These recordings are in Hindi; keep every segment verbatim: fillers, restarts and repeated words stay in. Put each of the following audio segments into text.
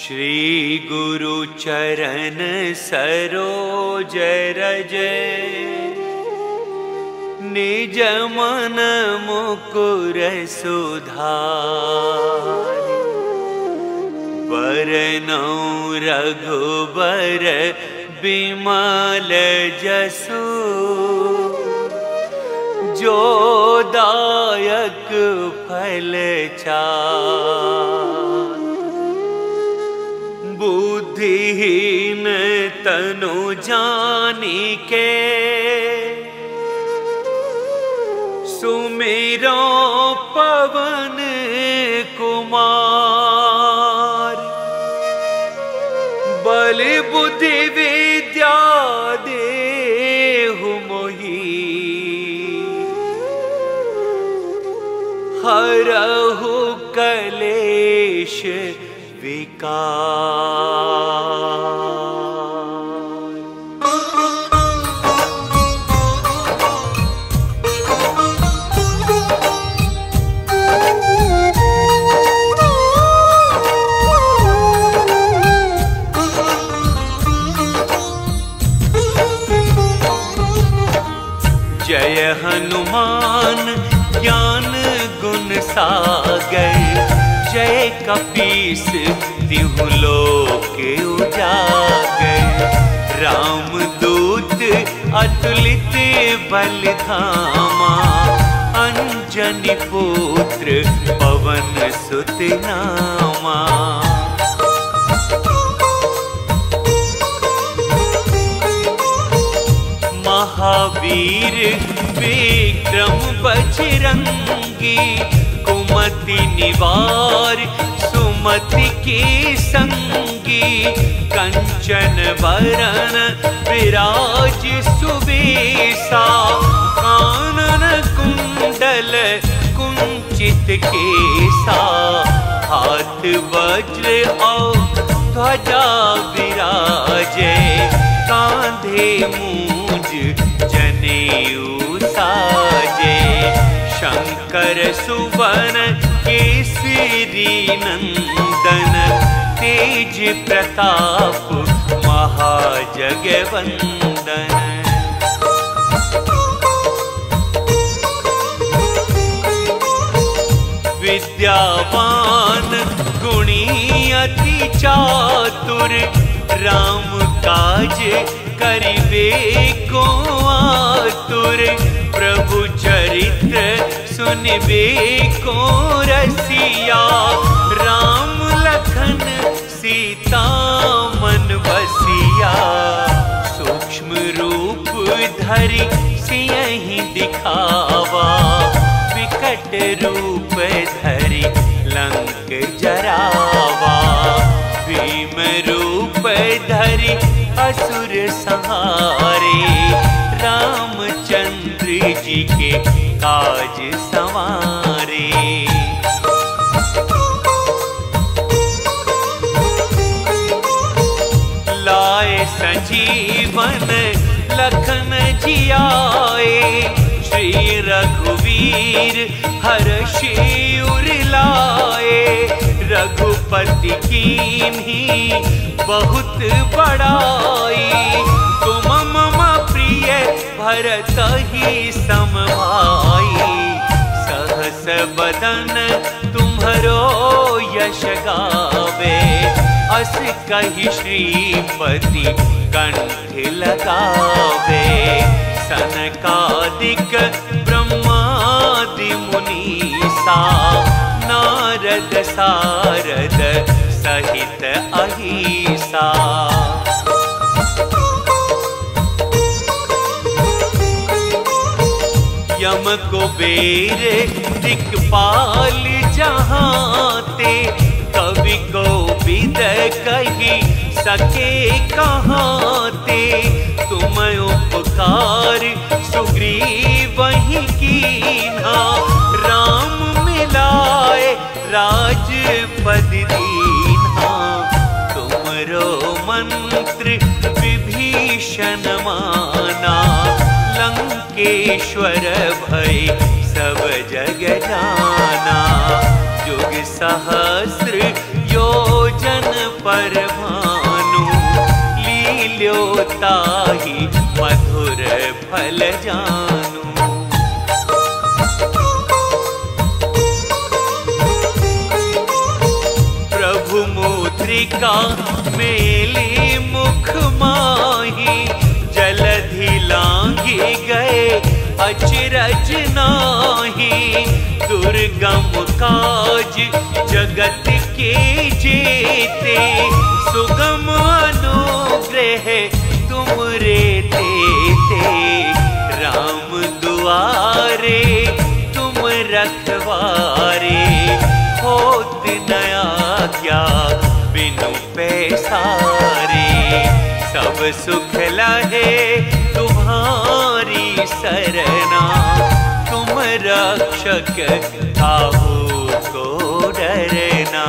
श्री गुरु चरण सरोज रज निज मन मुकुर सुधार बरनौ रघुबर बिमल जसु जो दायक फल चार बुद्धिहीन तनु जानिके सुमिरो पवन कुमार बल बुद्धि विद्या देहु मोहि हरहु कलेश विकार। जय हनुमान ज्ञान गुण सागर जय कपीस तिहु लोक उजागर रामदूत अतुलित बल धामा अंजनी पुत्र पवन सुत नामा महावीर विक्रम बजरंगी कुमति निवार सुमति के संगी कंचन बरन विराज सुबेसा कानन कुंडल कुंचित केसा हाथ वज्र और ध्वजा विराजे कांधे मूंज जनेऊ साजे शंकर सुवन केसरी नंदन तेज प्रताप महाजगवंदन विद्यावान गुणी अति चातुर राम काज करिबे को आतुर प्रभु चरित्र सुनिबे को रसिया राम लखन सीता मन बसिया सूक्ष्म रूप धरि सियहि दिखावा विकट रूप धरि लंक जरावा भीम रूप धरि असुर संहारे रामचंद्र जी के काज संवारे लाए संजीवन लखन जियाए श्री रघुवीर हर्षि उर लाए रघुपति कीन्ही बहुत बड़ाई तुम मम प्रिय भरत ही समभाई सहस बदन तुम्हरो यश गावे अस कहि श्रीपति कंठ लगावे सनकादिक ब्रह्मादि मुनीसा नारद सारद सहित अहिसा यम कुबेर दिक्पाल जहांते कवि कोविद कही सके कहांते तुम उपकार सुग्रीव ही कीन्हा राम मिलाए राजपद दीन्हा तुमरो मंत्र विभीषण माना लंकेश्वर भय सब जग जाना जुग सहस्र योजन भोजन पर भानु, लील्यो ताहि मधुर फल जानु। प्रभु मुद्रिका मेली मुख माही, जलधि लांघी गए अचरज नाही। दुर्गम काज जगत के जेते, सुगम अनुग्रह तुम रे देते। राम दुआरे तुम रखवारे, होत नया क्या बिनु पैसारे। सब सुख लहे तुम्हारी सरना, तुम रक्षक काहू को डरना।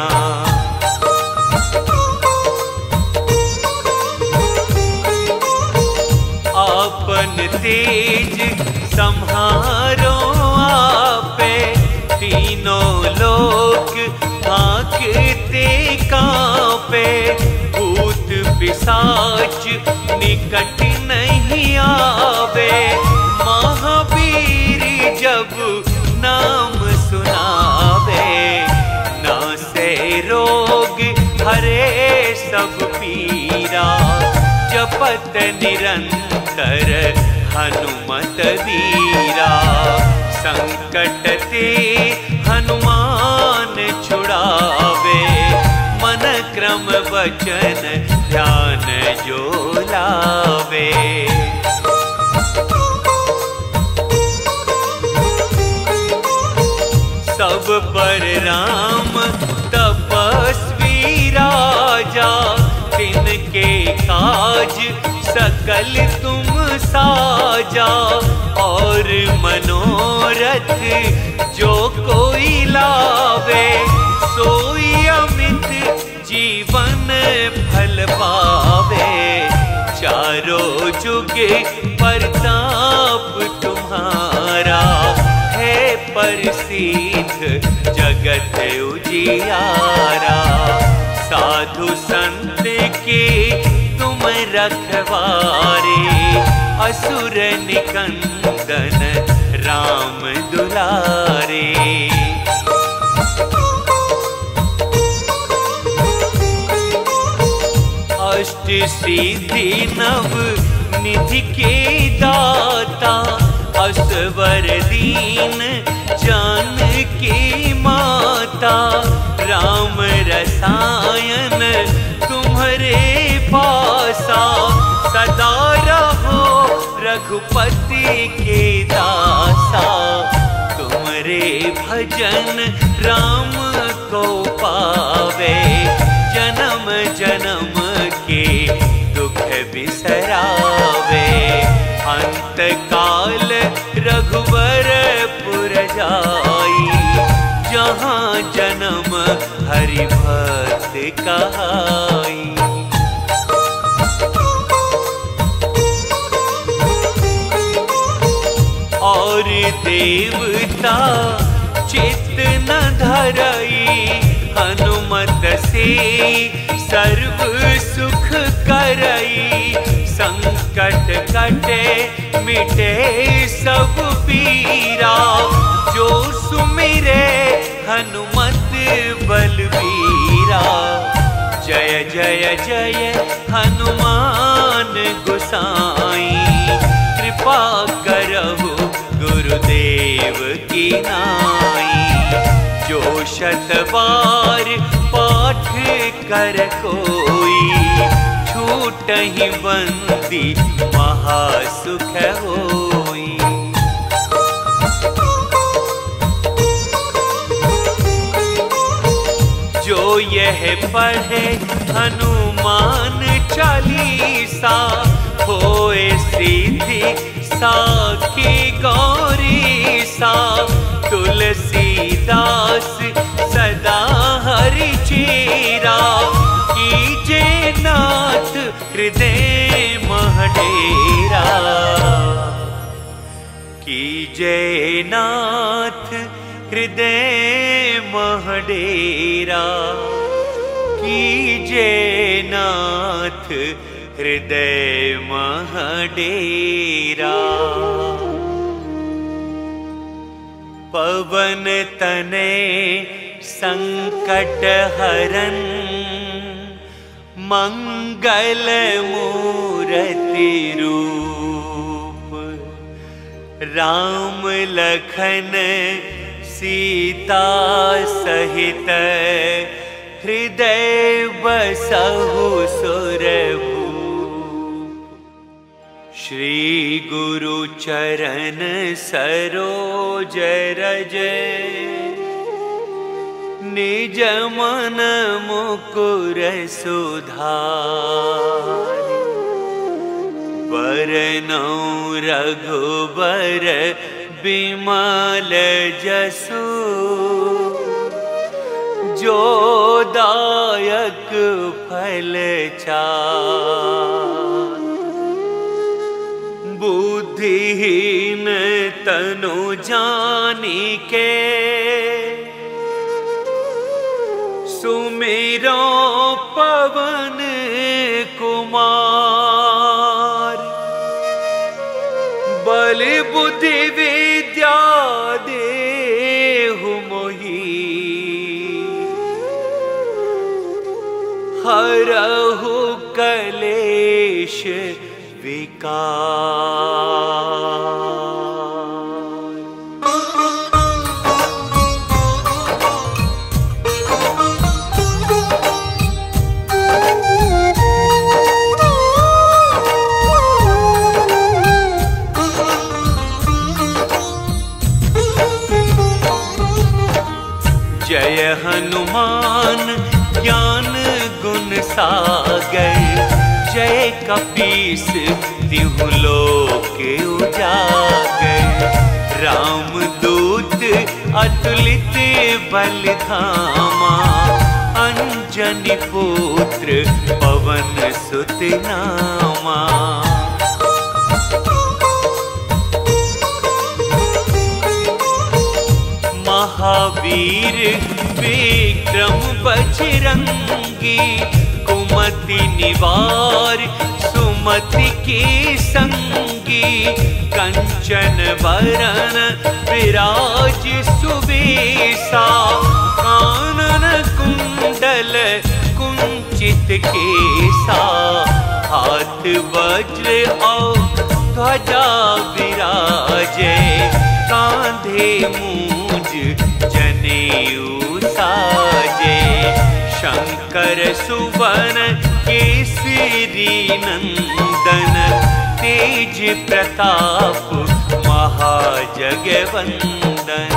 आपन तेज सम्हारो आपे, तीनों लोक भागते कांपे। भूत पिशाच निकट नहीं आवे, महावीर जब नाम सुनावे। नासे रोग हरे सब पीरा, जपत निरंतर हनुमत वीरा। संकट ते हनुमान छुड़ावे, मन क्रम वचन ध्यान जो लावे। सब पर राम तपस्वी राजा, तिनके काज सकल तुम साजा। और मनोरथ जो कोई लावे, सोई अमित जीवन फल पावे। चारों जुग प्रताप तुम्हारा, है प्रसिद्ध जगत उजियारा। साधु संत के तुम रखवारे, असुर निकंदन राम दुलारे। अष्ट सिद्धि नव निधि के दाता, असवर दीन जानकी माता। राम रसायन तुम्हारे पासा, सदा रहो रघुपति के दासा। तुम्हारे भजन राम को पावे, जन्म जन्म के दुख बिसरावे। अंत काल रघुवर पुर जाई, जहाँ जन्म हरि भक्त कहाई। और देवता चित्त न धरई, हनुमत से सर्व सुख करई। संकट कटे मिटे सब पीरा, जो सुमिरे हनुमत बलबीरा। जय जय जय हनुमान गोसाई, कृपा करहु गुरुदेव की नाई। जो शत बार पाठ कर कोई, छूटहि बंदी महासुख होई। जो यह पढ़े हनुमान चालीसा, होए सीधी साखी गौरी सा। तुलसीदास सदा हरि चेरा, कीजे नाथ हृदय महडेरा। कीजे नाथ हृदय महडेरा, कीजे नाथ हृदय महडेरा। पवन तने संकट हरन मंगल मूर्ति रूप। राम लखन सीता सहित हृदय बसहु सुरभूप। श्री गुरु चरण सरोज रज निज मन मुकुर सुधारि। बरनौ रघुबर बिमल जसु जो दायक फल चारि। बुद्धिहीन तनु जानिके सुमिरो पवन कुमार। बल बुद्धि विद्या देहु मोहि हरहु कलेश विकार। जय हनुमान ज्ञान गुण सागर। जय कपीस तिहु लोक उजागर। राम दूत अतुलित बल धामा। अंजनी पुत्र पवन सुत नामा। महावीर विक्रम बजरंगी। कुमति निवार सुमति के संगी। कंचन बरन विराज सुबेसा। कानन कुंडल कुंचित केसा। हाथ वज्र और ध्वजा विराजे। कांधे मूंज जनेऊ साजे। शंकर सुवन केसरी नंदन। तेज प्रताप महाजगवंदन।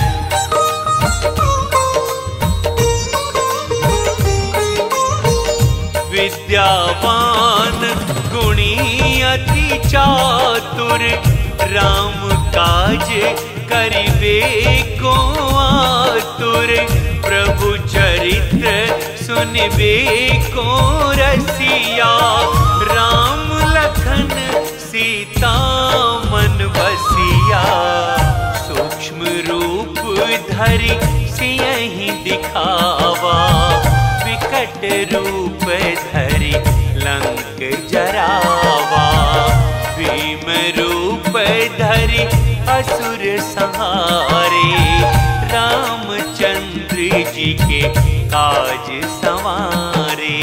विद्यावान गुणी अति चातुर। राम काज करिबे को आतुर। प्रभु चरित्र सुनिबे को रसिया। राम लखन सीता मन बसिया। सूक्ष्म रूप धरि सियहि दिखावा। विकट रूप धरि लंक जरावा। भीम रूप धरि असुर संहारे। रामचंद्र जी के काज संवारे।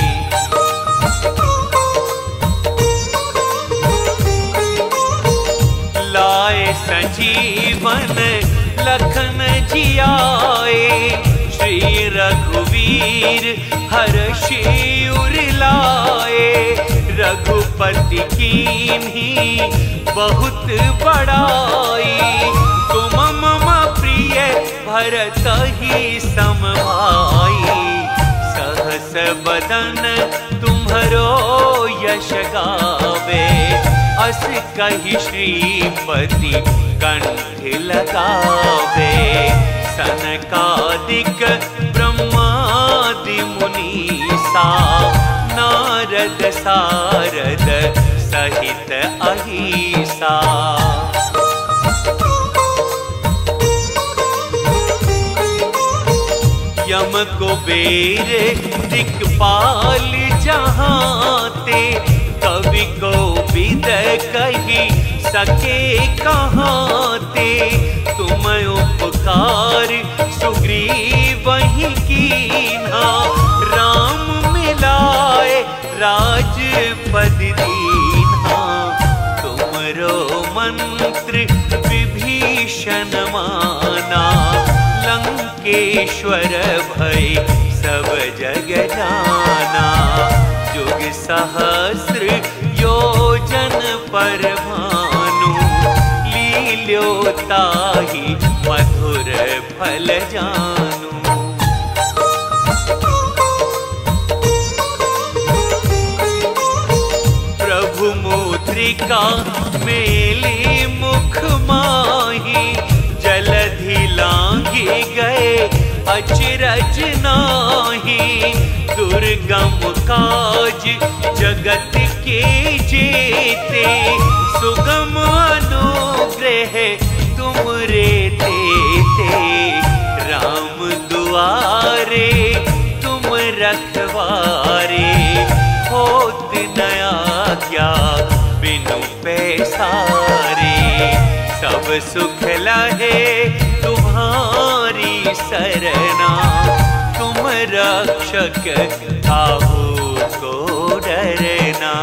लाए संजीवन लखन जियाए। श्री रघुवीर हर्षि उर लाए। रघुपति कीन्ही बहुत बड़ाई। तुम मम प्रिय भरत ही सम भाई। सहस बदन तुम्हरो यश गावे। अस कहि श्रीपति कंठ लगावे। सनकादिक ब्रह्मादि मुनीसा। नारद सारद सहित अहिसा। यम कुबेर दिक्पाल जहाँ ते, कवि को विद कही सके कहाँ ते। तुम उपकार सुग्रीव वही कीन्हा, राम मिलाए राजपद दीन्हा। तुमरो मंत्र विभीषण माना, लंकेश्वर भय सब जग जाना। जुग सहस्र योजन पर भानु, लील्यो ताहि मधुर फल जानू। प्रभु मुद्रिका मेली मुख माही, जलधि लांघी गए अचरज नाही। दुर्गम काज जगत के जेते, सुगम अनुग्रह तुम रे तेते। राम दुआरे तुम रखवारे, होत नया क्या बिनु पैसारे। सब सुख लहे तुम्हारी सरना, तुम रक्षक काहू को डरना।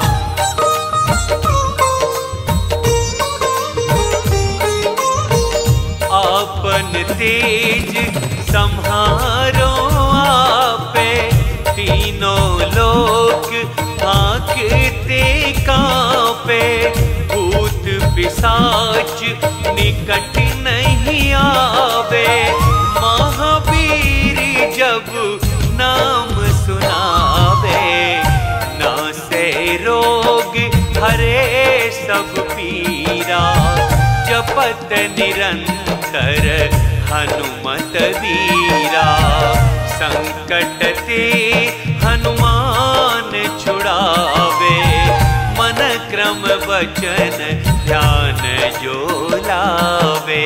आपन तेज सम्हारो आपे, तीनों लोक भांकते कांपे। भूत पिशाच निकट नहीं आवे, महावीर जब नाम सुनावे। नासे रोग हरे सब पीरा, जपत निरंतर हनुमत वीरा। संकट ते हनुमान छुड़ावे, मन क्रम वचन ध्यान जो लावे।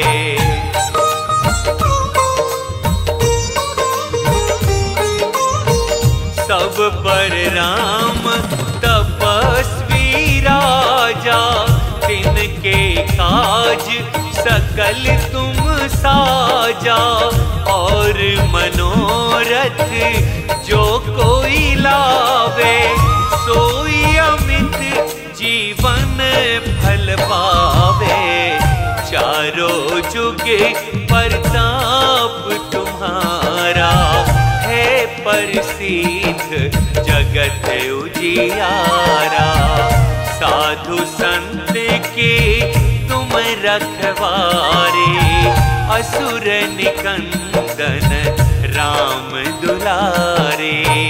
सब पर राम तपस्वी राजा, तिनके काज सकल तुम साजा। और मनोरथ जो कोई लावे, सोई अमित जीवन फल पावे। चारों जुग प्रताप तुम्हारा, है प्रसिद्ध जगत उजियारा। साधु संत के तुम रखवारे, असुर निकंदन राम दुलारे।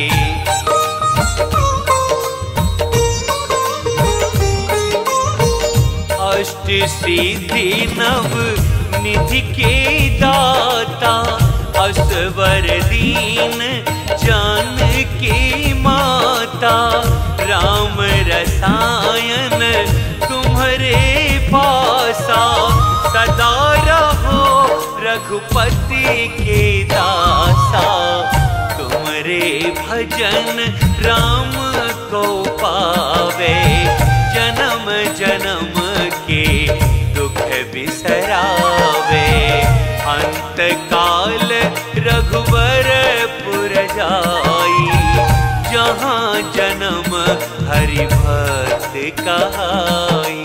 अष्ट सिद्धि नव निधि के दाता, असवर दीन जानकी माता। राम रसायन तुम्हारे पासा, सदा रहो रघुपति के दासा। तुम्हारे भजन राम को पावे, जन्म जन्म के दुख बिसरावे। अंत काल रघुवर पुर जाई, जहाँ जन्म हरि भक्त कहाई।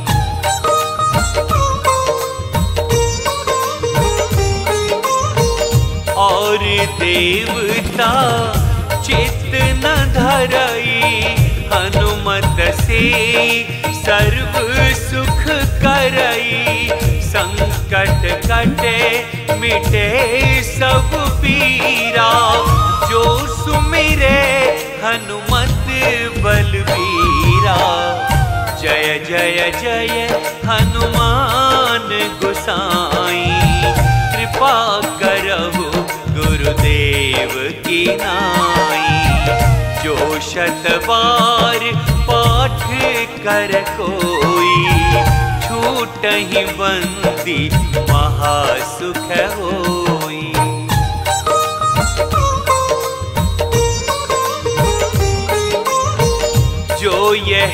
और देवता चित्त न धरई, हनुमत से सर्व सुख करई। संकट कटे मिटे सब पीरा, जो सुमिरे हनुमत बलबीरा। जय जय जय हनुमान गोसाई, कृपा करहु गुरुदेव की नाई। जो शत बार पाठ कर कोई, छूटहि बंदी महासुख होई।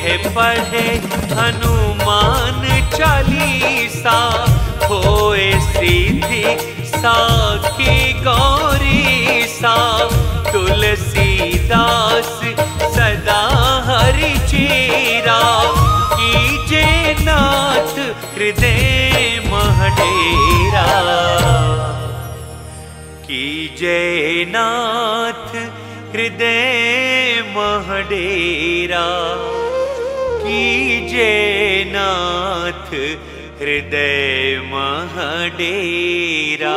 पढ़े हनुमान चालीसा, होए सीधी साखी गौरी सा। तुलसीदास सदा हरि चेरा, कीजे नाथ हृदय मह डेरा। कीजे नाथ हृदय मह डेरा, कीजे नाथ हृदय मह डेरा।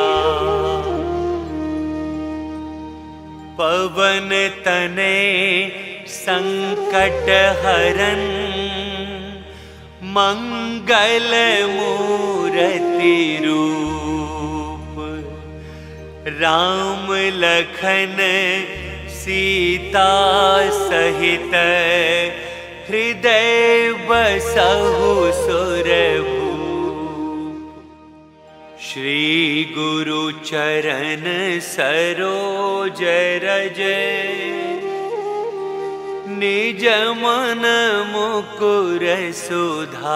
पवन तने संकट हरन, मंगल मूरति रूप। राम लखन सीता सहित, हृदय बसहु सुरभूप। श्री गुरु चरण सरोज रज, निज मन मुकुर सुधारि।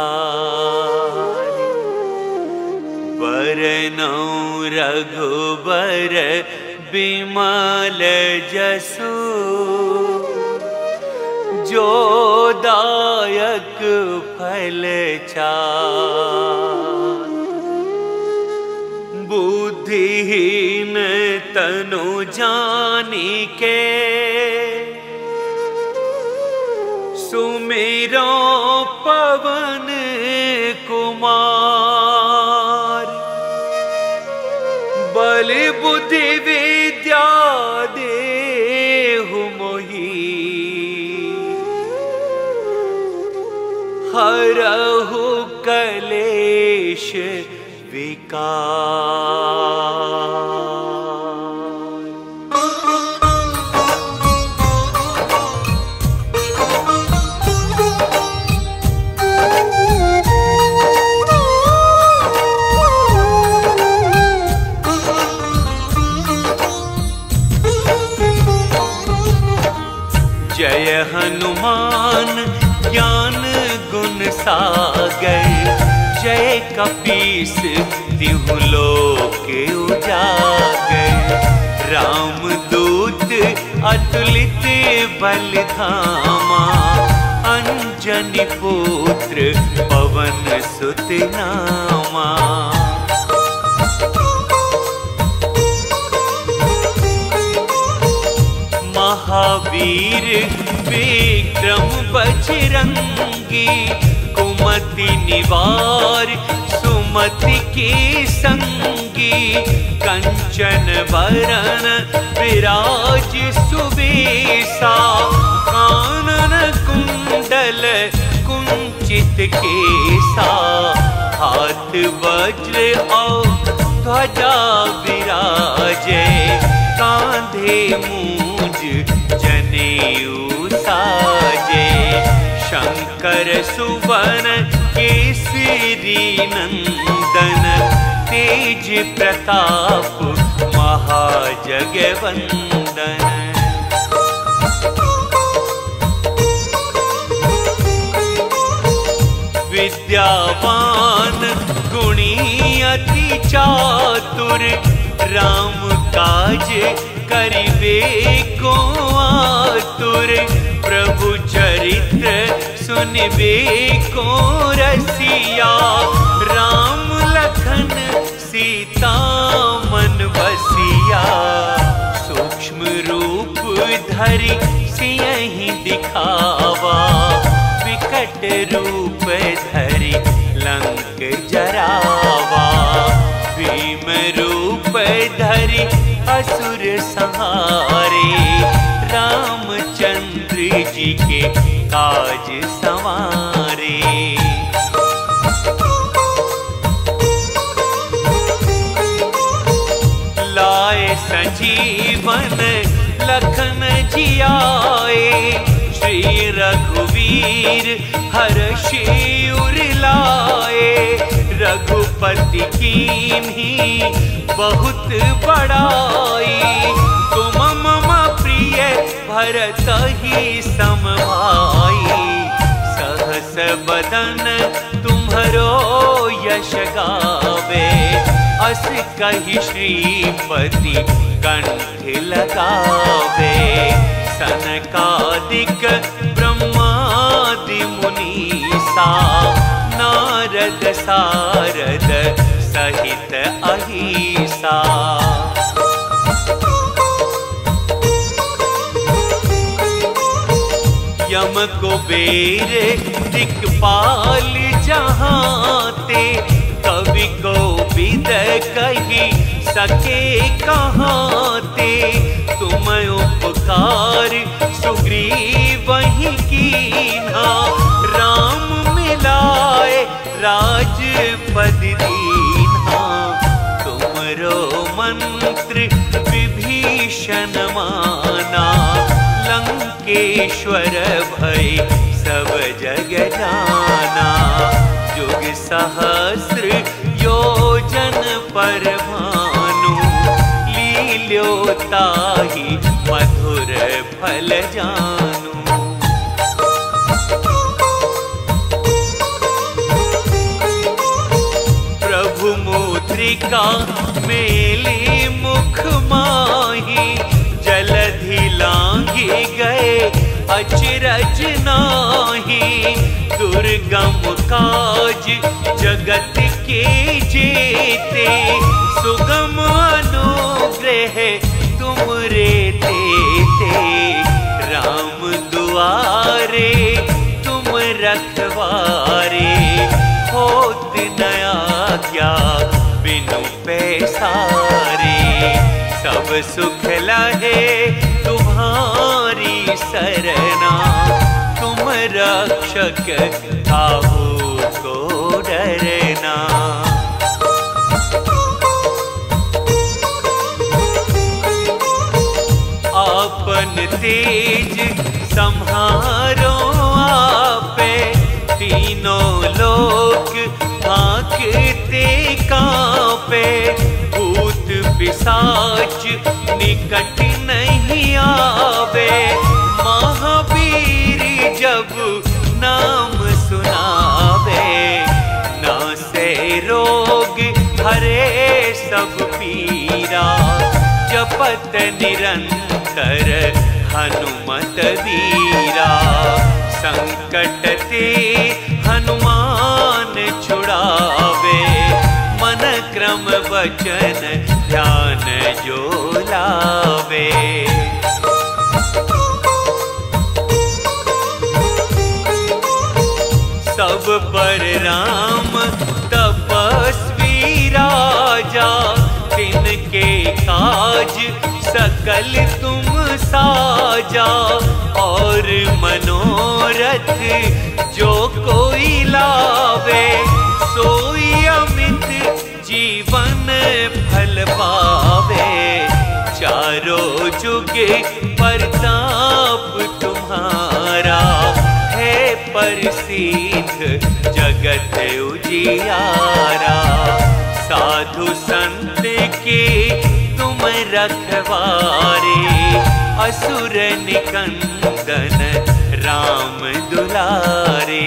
बरनौ रघुबर बिमल जसु, जो दायक फल चारि। बुद्धिहीन तनु जानिके, सुमिरो पवन कुमार। बल बुद्धि विद्या देहु मोहि, हरहु कलेश विकार। जय हनुमान ज्ञान गुण सागर, जय कपीस तिहु लोक उजागर। राम दूत अतुलित बल धामा, अंजनी पुत्र पवन सुत नामा। महावीर विक्रम बजरंगी, कुमति निवार सुमति के संगी। कंचन बरन विराज सुबेसा, कानन कुंडल कुंचित केसा। हाथ वज्र और ध्वजा विराजे, कांधे मूंज जनेऊ साजे। शंकर सुवन केसरी नंदन, तेज प्रताप महाजगवंदन। विद्यावान गुणी अति चातुर, राम काज करिबे को आतुर। प्रभु चरित्र सुनिबे को रसिया, राम लखन सीता मन बसिया। सूक्ष्म रूप धरि सियहि दिखावा, विकट रूप धरि लंक जरावा। भीम रूप धरि असुर संहारे, रामचंद्र जी के काज संवारे। लाए संजीवन लखन जियाए, श्री रघुवीर हर्षि उर लाए। रघुपति कीन्ही बहुत बड़ाई, तुम मम प्रिय भरत ही सम भाई। बदन तुम्हरो यश गावे। अस कही श्रीपति कंठ लगावे। सनकादिक ब्रह्मादि मुनीसा नारद सारद सहित अहिसा। यम कुबेर दिक्पाल जहाँ ते, कवि को विद कही सके कहाँ ते। तुम उपकार सुग्रीव वही कीन्हा, राम मिलाए राजपद दीन्हा। तुमरो मंत्र विभीषण माना, लंकेश्वर भय सब जग जाना। जुग सहस्र योजन पर भानु, लील्यो ताहि मधुर फल जानू। प्रभु मुद्रिका मेली मुख माही, जलधि लांघी गए अचरज नाही। दुर्गम काज जगत के जेते, सुगम अनुग्रह तुमरे तेते। राम दुआरे तुम रखवारे, होत न आज्ञा बिनु पैसारे। सब सुख लहे तुम्हारी सरना, तुम रक्षक काहू को डरना। आपन तेज सम्हारो आपे, तीनों लोक भांकते कांपे। भूत पिशाच निकट नहीं आवे, महावीर जब नाम सुनावे। नासे रोग हरे सब पीरा, जपत निरंतर हनुमत वीरा। संकट ते हनुमान छुड़ावे, मन क्रम वचन ध्यान जो लावे। सब पर राम तपस्वी राजा, तिनके काज सकल तुम साजा। और मनोरथ जो कोई लावे, सोई अमित जीवन फल पावे। चारों जुग प्रताप तुम्हारा, है प्रसिद्ध जगत उजियारा। साधु संत के तुम रखवारे, असुर निकंदन राम दुलारे।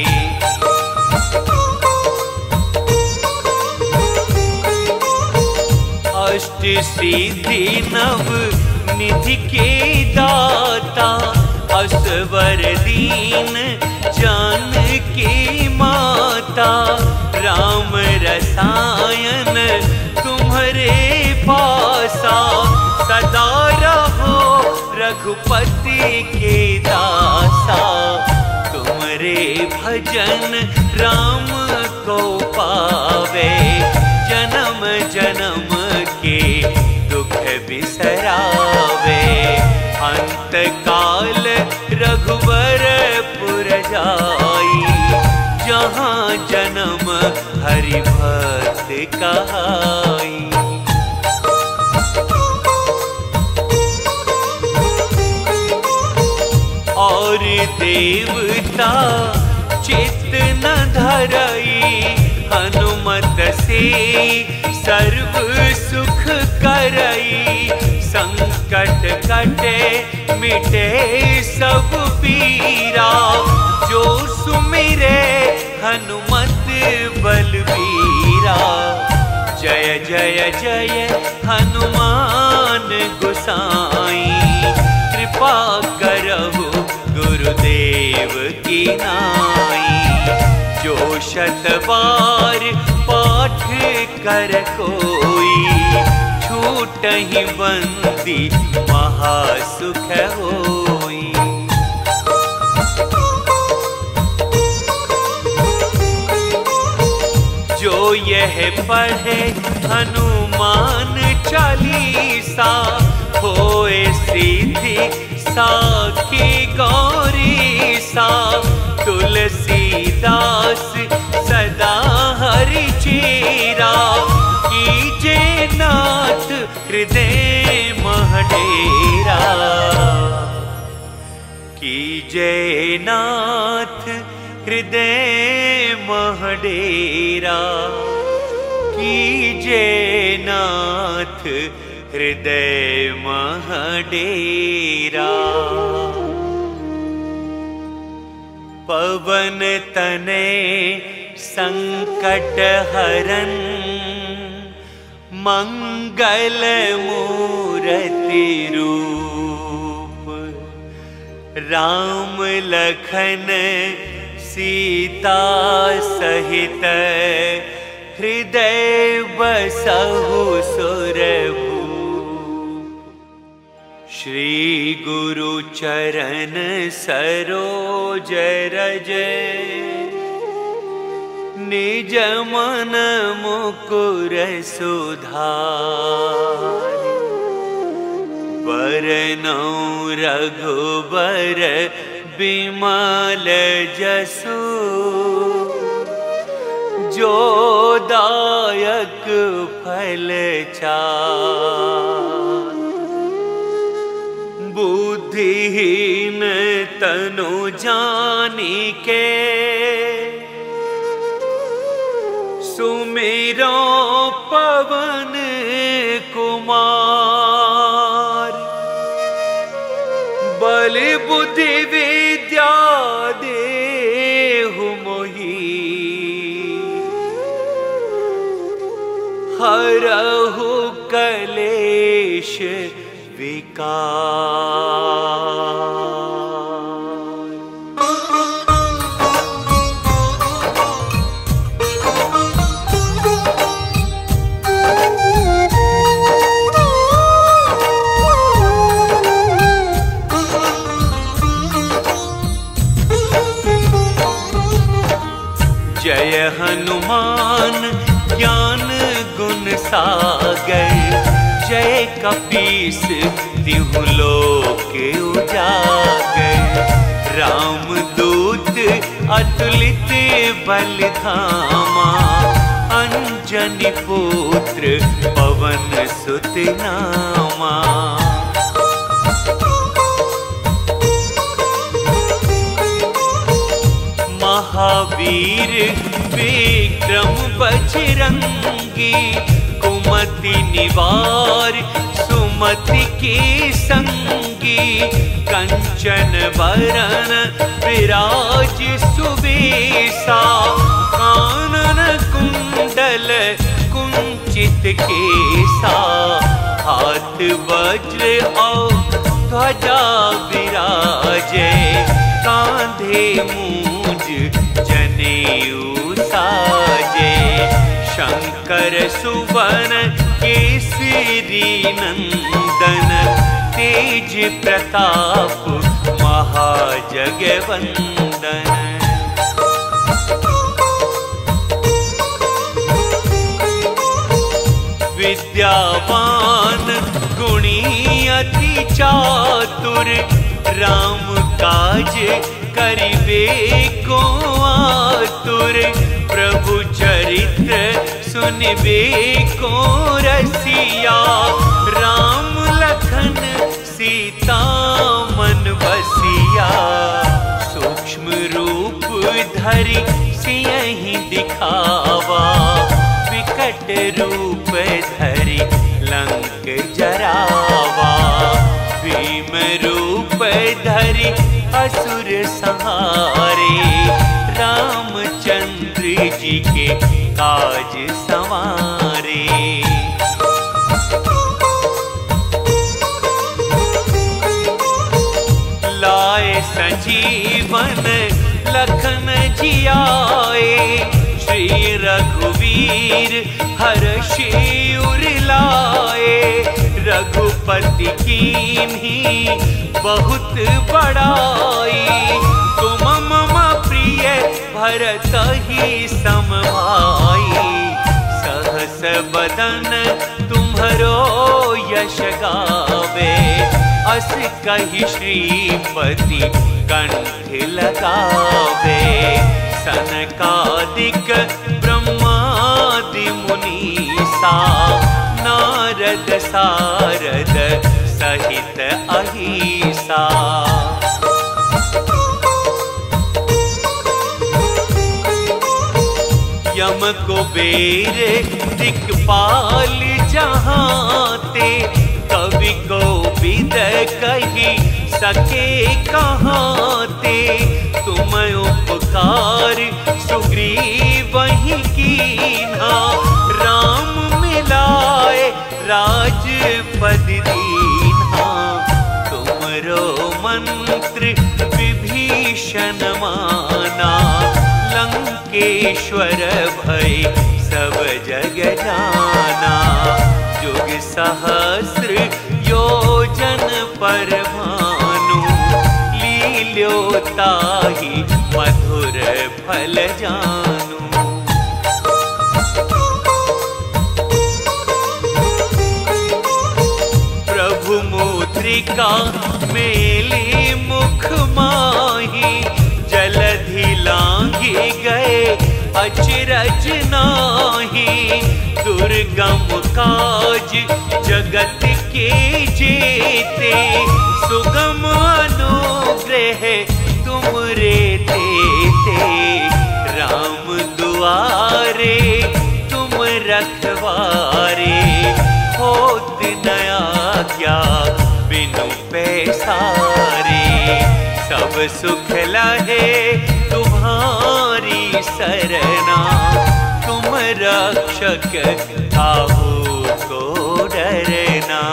अष्ट सिद्धि नव निधि के दाता, असवर दीन जानकी माता। राम रसायन तुम्हारे पासा, सदा रहो रघुपति के दासा। तुमरे भजन राम को पावे, जन्म जन्म के दुख बिसरावे। अंत काल रघुवर पुर जाई, जहाँ जन्म हरि भक्त कहाई। और देवता चित्त न धरई, हनुमत से सर्व सुख करई। संकट कटे मिटे सब पीरा। जो सुमिरे हनुमत बलबीरा। जय जय जय हनुमान गोसाई। कृपा करहु गुरुदेव की नाई। जो शत बार पाठ कर कोई। छूटहि बंदी महासुख होई। जो यह पढ़े हनुमान चालीसा। होए सिद्धि साखी गौरी सा। तुलसीदास सदा हरि चेरा। कीजे नाथ हृदय मह डेरा। कीजे नाथ हृदय मह डेरा। कीजे नाथ हृदय मह डेरा। पवन तने संकट हरन। मंगल मूरति रूप। राम लखन सीता सहित। हृदय बसहु सुरभूप। श्री गुरु चरण सरोज रज। निज मन मुकुर सुधारि। बरनौ रघुबर बिमल जसु। जो दायक फल चारि। बुद्धिहीन तनु जानिके। सुमिरो पवन कुमार। बल बुद्धि विद्या देहु मोहि। हरहु कलेश विकार। जय हनुमान ज्ञान गुण सागर। जय कपीस तिहु लोक उजागर। राम दूत अतुलित बल धामा। अंजनी पुत्र पवन सुत नामा। महावीर विक्रम बजरंगी। कुमति निवार सुमति के संगी। कंचन बरन विराज सुबेसा। कानन कुंडल कुंचित केसा। हाथ वज्र और ध्वजा विराजे। कांधे मूंज जनेऊ साजे। शंकर सुवन केसरी नंदन। तेज प्रताप महाजगवंदन। विद्यावान गुणी अति चातुर। राम काज करिबे को आतुर। प्रभु चरित्र सुनिबे को रसिया। राम लखन सीता मन बसिया। सूक्ष्म रूप धरि सियहि दिखावा। विकट रूप धरि लंक जरावा। रूप धरि असुर संहारे, रामचंद्र जी के काज संवारे। लाए संजीवन लखन जियाए, श्री रघुवीर हर्षि उर लाए। रघुपति कीन्ही बहुत बड़ाई, तुम मम प्रिय भरत ही सम भाई। सहस बदन तुम्हरो यश गावे, अस कहि श्रीपति कंठ लगावे। सनकादिक ब्रह्मादि मुनीसा, नारद सारद सहित अहिसा। यम कुबेर दिक्पाल जहाँ ते, कवि को विद कही सके कहाँ ते। तुम उपकार सुग्रीव ही कीन्हा, राम मिलाए राजपद दीन्हा। तुमरो मंत्र विभीषण माना, लंकेश्वर भय सब जग जाना। जुग सहस्र योजन पर भानु, लील्यो ताहि मधुर फल जानू। प्रभु मुद्रिका मेली मुख माही, जलधि लांघी गए अचरज नाही। दुर्गम काज जगत के जेते, सुगम अनुग्रह तुम रे तेते। राम दुआरे तुम रखवारे, होत न आज्ञा बिनु पैसारे। सब सुख लहे तुम्हारी सरना, तुम रक्षक काहू को डरना।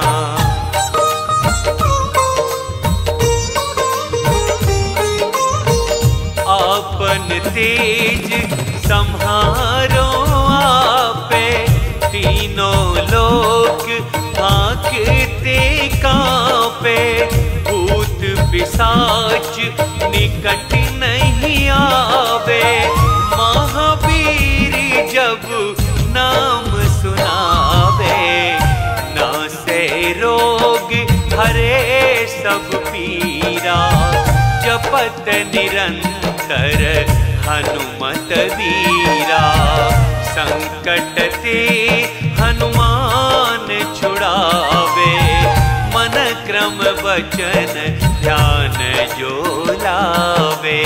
आपन तेज सम्हारो आपे, तीनों लोक भांकते कांपे। भूत पिशाच निकट नहीं आवे, महावीर जब नाम सुनावे। नासे रोग हरे सब पीरा, जपत निरंतर हनुमत वीरा। संकट ते हनुमान छुड़ावे, मन क्रम वचन ध्यान जो लावे।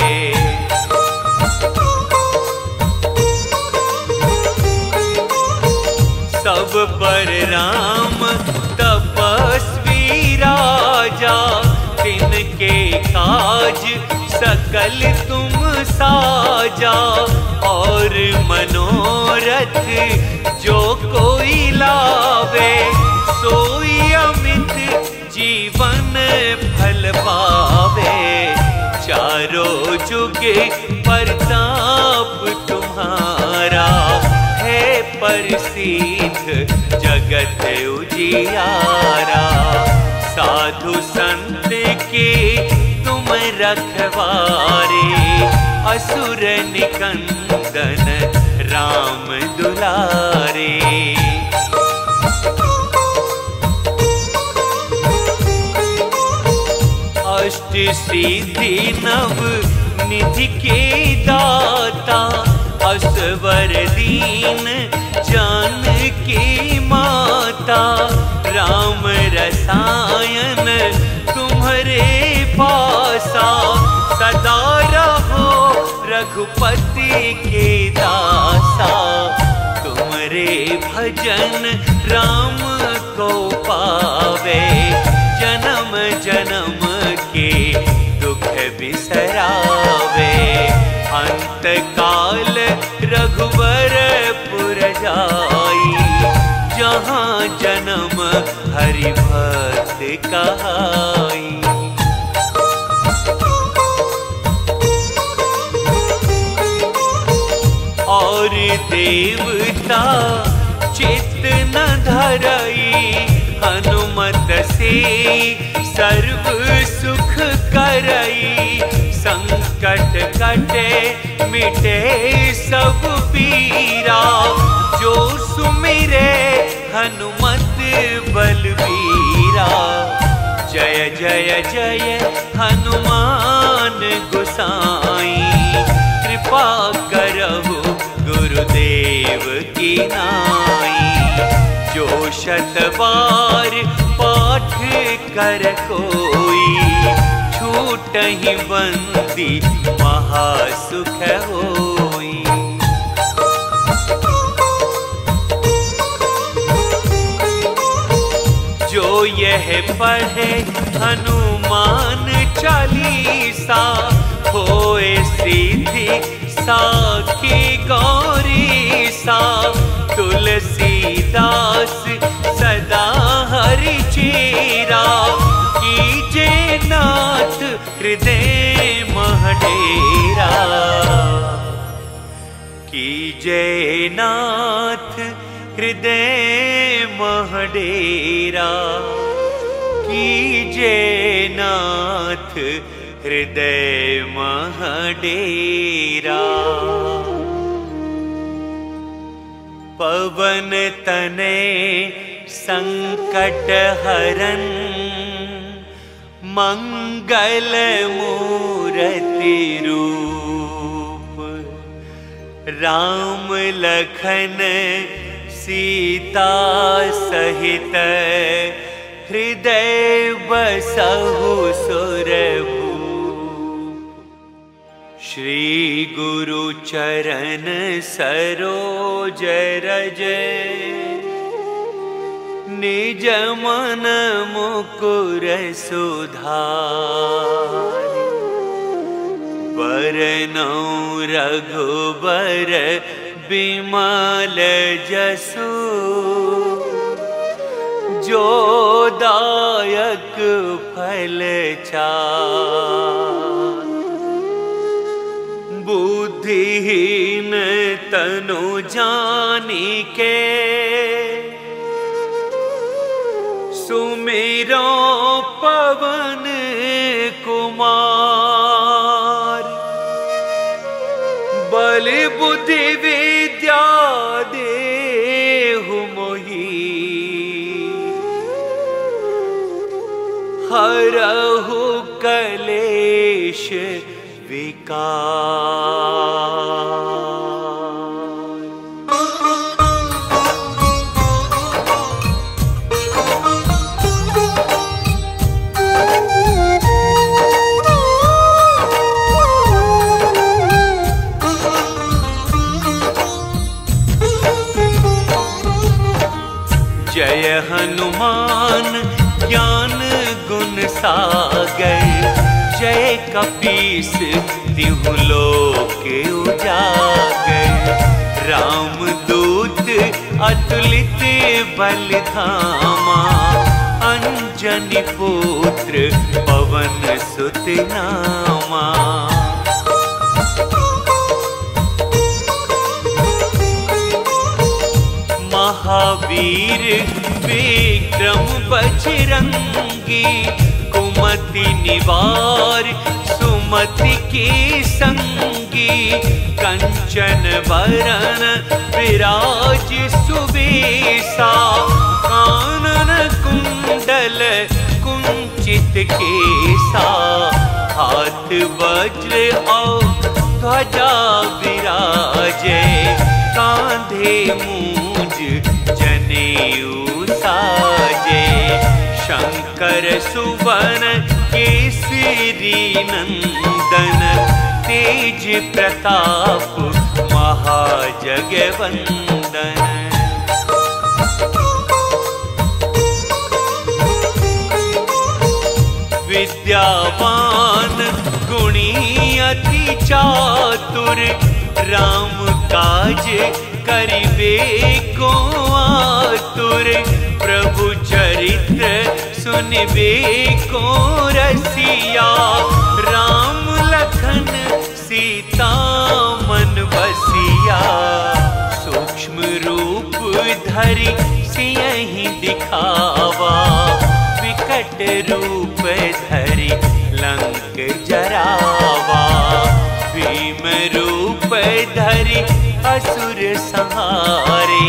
सब पर राम तपस्वी राजा, तिनके काज सकल तुम साजा। और मनोरथ जो कोई लावे, सोई अमित जीवन फल पावे। चारों जुग प्रताप तुम्हारा, है प्रसिद्ध जगत उजियारा। साधु संत के तुम रखवारे, असुर निकंदन राम दुलारे। अष्ट सिद्धि नव निधि के दाता, असवर दीन जानकी माता। राम रसायन तुम्हारे पासा, सदा रहो रघुपति के दासा। तुम्हारे भजन राम को पावे, जन्म जन्म के दुख बिसरावे। अंत काल रघुवरपुर जाई, जहाँ जन्म हरि भक्त कहाई। और देवता चित्त न धरई, हनुमत से सर्व सुख करई। संकट कटे मिटे सब पीरा, जो सुमिरे हनुमत बलबीरा। जय जय जय हनुमान गोसाई, कृपा करहु गुरुदेव की नाई। जो शत बार पाठ कर कोई, छूटहि बंदी महासुख होई। जो यह पढ़े हनुमान चालीसा, होए सिद्धि साखी गौरी सा। तुलसीदास सदा हरि चेरा, कीजे नाथ हृदय मह डेरा। कीजे नाथ हृदय मह डेरा, कीजे नाथ हृदय मह डेरा। पवन तने संकट हरन, मंगल मूरति रूप। राम लखन सीता सहित, हृदय बसहु सुरभूप। श्री गुरु चरण सरोज रज, निज मन मुकुर सुधारि। बरनौ रघुबर बिमल जसु, जो दायक फल चारि। बुद्धिहीन तनु जानिके, सुमिरो पवन कुमार। बल बुद्धि विद्या देहु मोहि, हरहु कलेश विकार। जय हनुमान ज्ञान गुण सागर, जय कपीस तिहु लोक उजागर। रामदूत अतुलित बल धामा, अंजनी पुत्र पवन सुत नामा। महावीर विक्रम बजरंगी, कुमति निवार सुमति के संगी। कंचन बरन विराज सुबेसा, कानन कुंडल कुंचित केसा। हाथ वज्र और ध्वजा विराजे, कांधे मूंज जनेऊ साजे। शंकर सुवन केसरी नंदन, तेज प्रताप महाजगवंदन। विद्यावान गुणी अति चातुर, राम काज करिबे को आतुर, प्रभु चरित्र सुनिबे को रसिया, राम लखन सीता मन बसिया, सूक्ष्म रूप धरि सियहि दिखावा, विकट रूप धरि लंक जरावा, भीम रूप धरि असुर संहारे,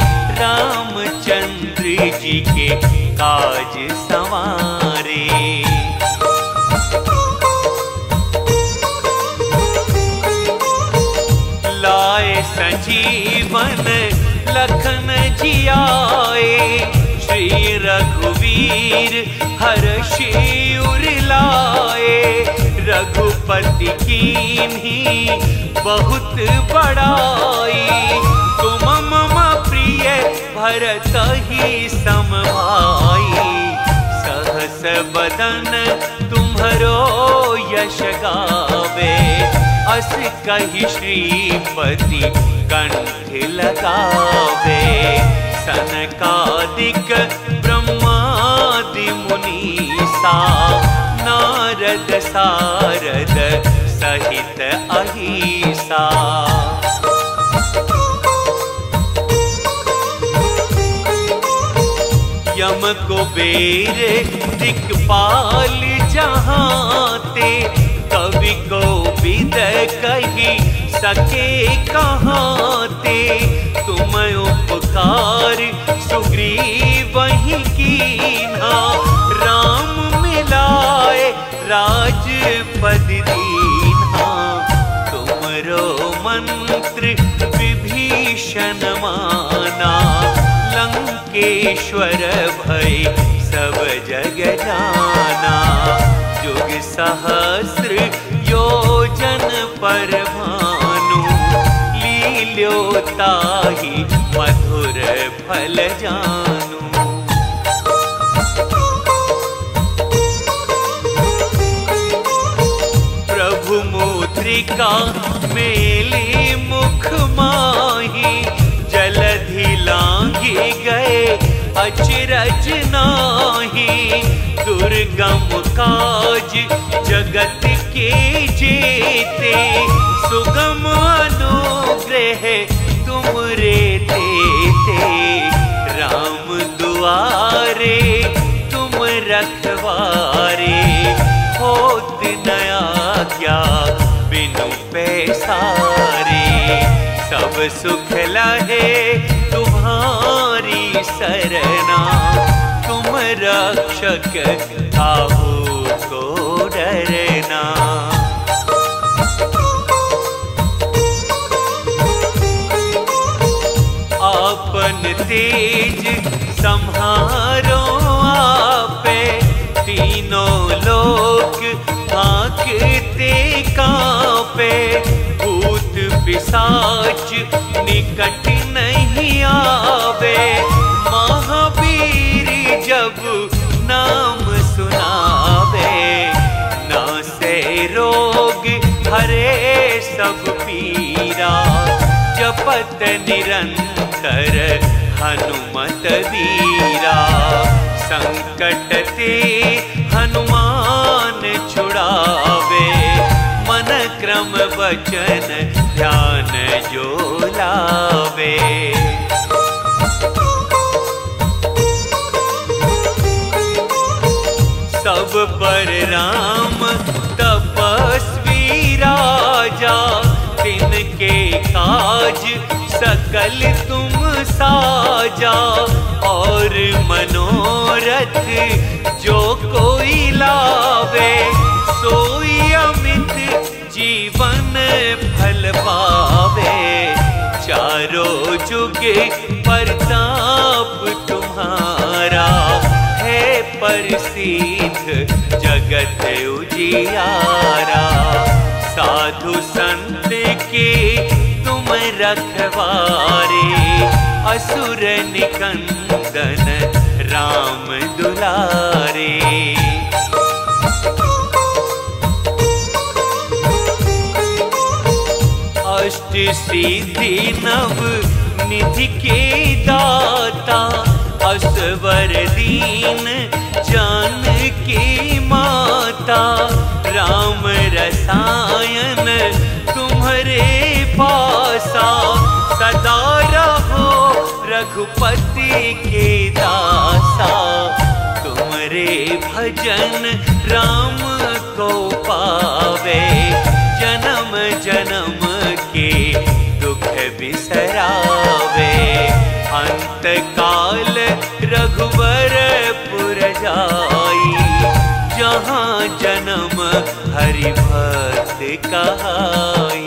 रामचंद्र जी के काज संवारे। लाए संजीवन लखन जियाए, श्री रघुवीर हर्षि उर लाए, रघुपति कीन्ही बहुत बड़ाई, तुम मम प्रिय भरत ही सम भाई, सहस बदन तुम्हरो यश गावे, अस कहि श्रीपति कंठ लगावे, सनकादिक ब्रह्मादि मुनीसा, नारद सारद सहित अहिसा, यम कुबेर दिक्पाल जहाँ ते, कवि कोविद कही सके कहाँ ते, तुम उपकार सुग्रीवहि कीन्हा, राम मिलाए राजपद दीन्हा, तुमरो मंत्र विभीषण माना, लंकेश्वर भय सब जग जाना, जुग सहस्र योजन पर भानु, लील्यो ताहि मधुर फल जानू। प्रभु मुद्रिका मेली मुख माही, जलधि लांघी गए अचरज नाही, दुर्गम काज जगत के जेते, सुगम अनुग्रह तुम रे देते, राम दुआरे तुम रखवारे, होत नया क्या बिनु पैसारे, सब सुख लहे तुम्हारी सरना, तुम रक्षक काहू को डरना। आपन तेज संहारो आपे, तीनों लोक भांकते कांपे, भूत पिशाच निकट नहीं आवे, महावीर जब नाम सुनावे, नासे रोग हरे सब पीरा, जपत निरंतर हनुमत वीरा, संकट ते हनुमान छुड़ावे, मन क्रम वचन ध्यान जो लावे। सब पर राम तपस्वी राजा, तिनके काज सकल तुम साजा, और मनोरथ जो कोई लावे, सोई अमित जीवन फल पावे, चारों जुग प्रताप तुम्हारा, है प्रसिद्ध जगत उजियारा, साधु संत के तुम रखवारे, असुर निकंदन राम दुलारे। अष्ट सिद्धि नव निधि के दाता, असवर दीन जानकी माता, राम रसायन तुम्हारे पासा, सदा रहो रघुपति के दासा, तुम्हारे भजन राम को पावे, जन्म जन्म के दुख बिसरावे, अंत काल रघुवर पुर जाई, जहाँ जन्म हरि भक्त कहाई।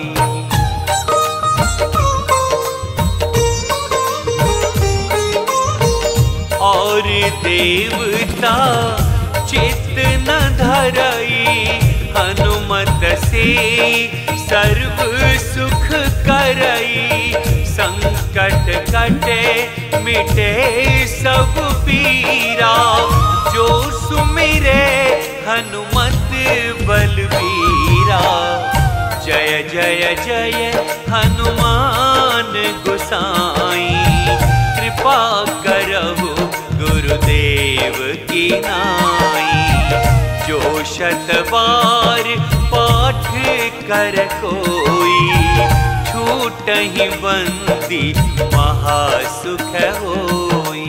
और देवता चित्त न धरई, हनुमत से सर्व सुख करई, संकट कटे मिटे सब पीरा, जो सुमिरे हनुमत बलबीरा। जय जय जय हनुमान गोसाई, कृपा करहु गुरुदेव की नाई, जो शत बार पाठ कर कोई, छूटहि बंदी महासुख होई।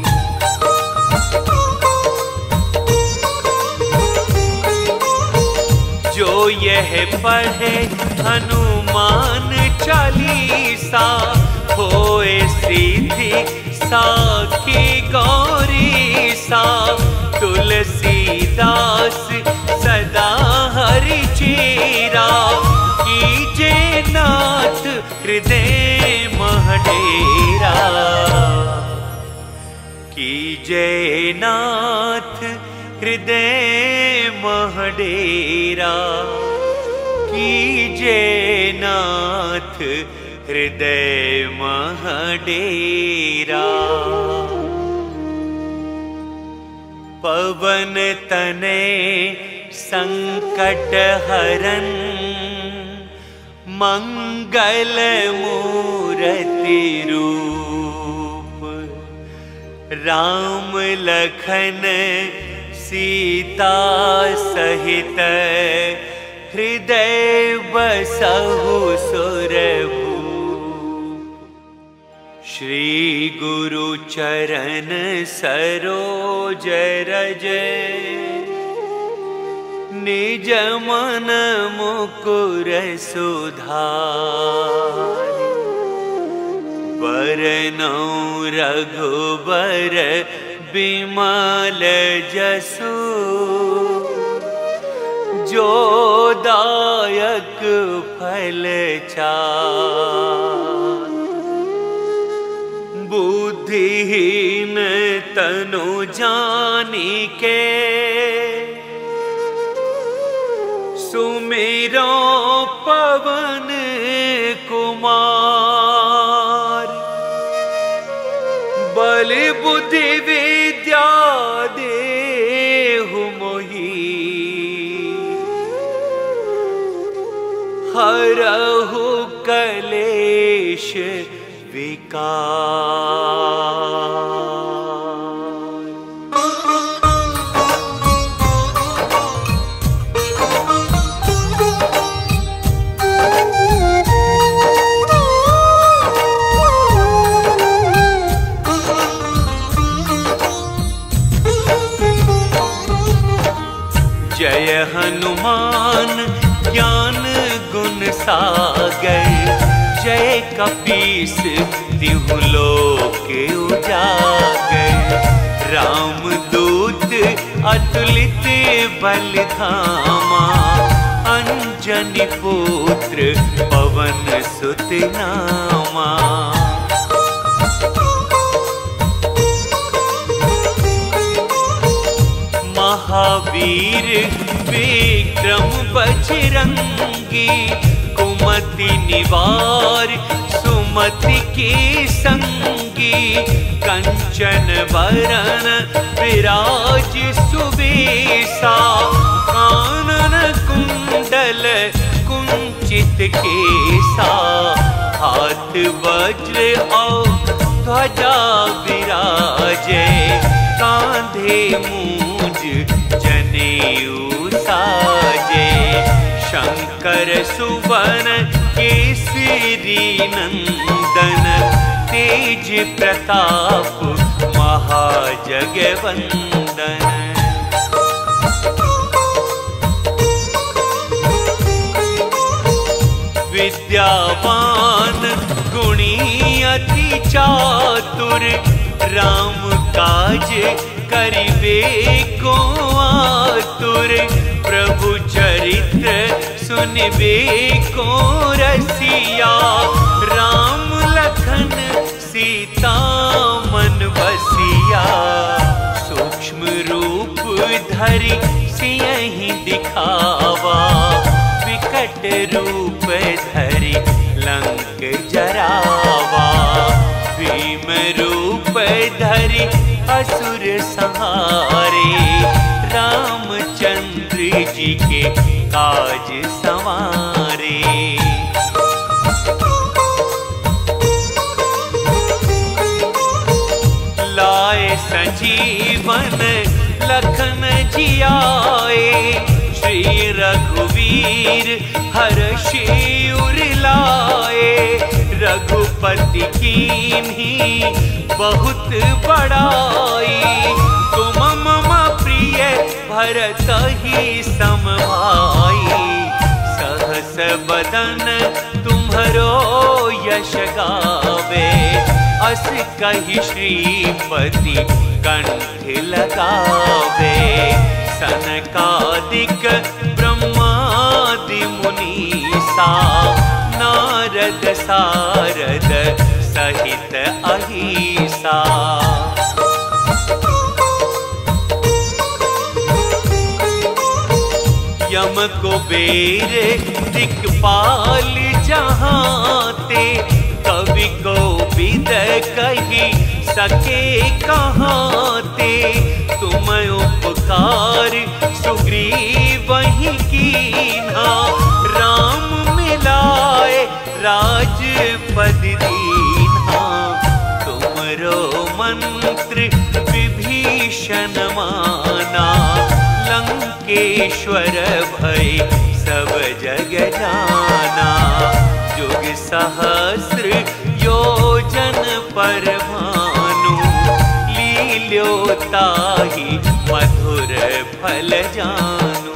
जो यह पढ़े हनुमान चालीसा, होए सिद्धि साखी गौरी सा, तुलसीदास सदा हरि चेरा, कीजे नाथ हृदय महडेरा, कीजे नाथ हृदय महडेरा, कीजे नाथ हृदय महडेरा। पवन तने संकट हरन, मंगल मूरति रूप, राम लखन सीता सहित, हृदय बसहु सुरभूप। श्री गुरु चरण सरोज रज, निज मन मुकुर सुधारि, बरनउँ रघुबर बिमल जसु, जो दायक फल चारि। बुद्धिहीन तनु जानिके, सुमिरो पवन कुमार, बल बुद्धि विद्या देहु मोहि, हरहु कलेश विकार। जय हनुमान ज्ञान गुण सागर, जय कपीस तिहु लोक उजागर, रामदूत अतुलित बल धामा, अंजनी पुत्र पवन सुत नामा। महावीर विक्रम बजरंगी, कुमति निवार सुमति के संगी, कंचन बरन विराज सुबेसा, कानन कुंडल कुंचित केसा, वज्र और ध्वजा विराजे, कांधे मूंज जनेऊ साजे। शंकर सुवन केसरी नंदन, तेज प्रताप महाजगवंदन। विद्यावान गुणी अति चातुर, राम काज करिबे को आतुर। प्रभु चरित्र सुनबे को रसिया, राम लखन सीता मन बसिया। सूक्ष्म रूप धरि सियहि दिखावा, विकट रूप धरि लंक जरावा। भीम रूप धरि असुर संहारे, रामचंद्र जी के काज संवारे। लाए संजीवन लखन जियाए, श्री रघुवीर हर्षि उर लाए। रघुपति कीन्ही बहुत बड़ाई, तुम मम प्रिय भरत ही सम भाई। सहस बदन तुम्हरो यश गावे, अस कहि श्रीपति कंठ लगावे। सनकादिक ब्रह्मादि मुनीसा, नारद सारद सहित अहिसा। यम कुबेर दिक्पाल जहांते, कवि कोविद कहि सके कहांते। तुम उपकार सुग्रीवहि कीन्हा, राम मिलाए राजपद दीन्हा। तुमरो मंत्र विभीषण माना, लंकेश्वर भय सब जग जाना। जुग सहस्र योजन पर भानु, लील्यो ताहि मधुर फल जानू।